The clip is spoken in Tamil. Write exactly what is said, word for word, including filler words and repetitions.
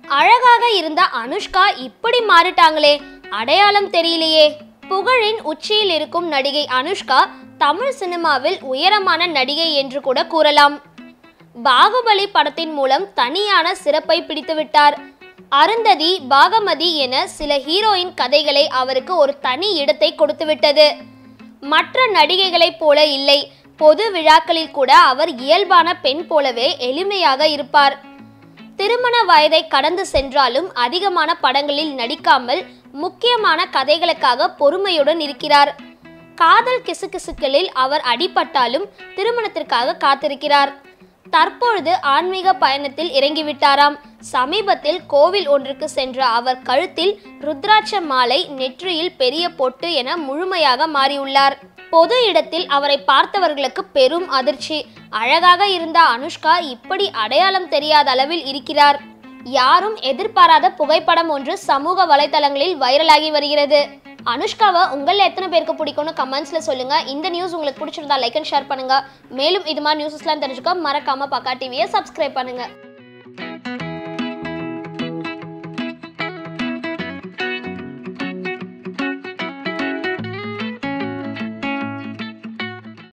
அழகாக இருந்த அனுஷ்கா இப்படி மாறிட்டாங்களே, அடையாளம் தெரியலையே. புகழின் உச்சியில் இருக்கும் நடிகை அனுஷ்கா தமிழ் சினிமாவில் உயரமான நடிகை என்று கூட கூறலாம். பாகுபலி படத்தின் மூலம் தனியான சிறப்பை பிடித்துவிட்டார். அருந்ததி, பாகமதி என சில ஹீரோயின் கதைகளை அவருக்கு ஒரு தனி இடத்தை கொடுத்துவிட்டது. மற்ற நடிகைகளைப் போல இல்லை, பொது விழாக்களில் கூட அவர் இயல்பான பெண் போலவே எளிமையாக இருப்பார். திருமண வயதை கடந்து சென்றாலும் அதிகமான படங்களில் நடிக்காமல் முக்கியமான கதைகளுக்காக பொறுமையுடன் இருக்கிறார். காதல் கிசுகிசுக்களில் அவர் அடிபட்டாலும் திருமணத்திற்காக காத்திருக்கிறார். தற்பொழுது ஆன்மீக பயணத்தில் இறங்கிவிட்டாராம். சமீபத்தில் கோவில் ஒன்றுக்கு சென்ற அவர் கழுத்தில் ருத்ராட்ச மாலை, நெற்றியில் பெரிய பொட்டு என முழுமையாக மாறியுள்ளார். பொது இடத்தில் அவரை பார்த்தவர்களுக்கு பெரும் அதிர்ச்சி. அழகாக இருந்த அனுஷ்கா இப்படி அடையாளம் தெரியாத அளவில் இருக்கிறார். யாரும் எதிர்பாராத புகைப்படம் ஒன்று சமூக வலைதளங்களில் வைரலாகி வருகிறது. அனுஷ்காவை உங்களில் எத்தனை பேருக்கு பிடிக்கும்னு கமெண்ட்ஸ்ல சொல்லுங்க. இந்த நியூஸ் உங்களுக்கு பிடிச்சிருந்தா லைக் அண்ட் ஷேர் பண்ணுங்க. மேலும் இது மாதிரி நியூஸஸ்லாம் தெரிஞ்சுக்க மறக்காம பக்கா டிவியை சப்ஸ்கிரைப் பண்ணுங்க.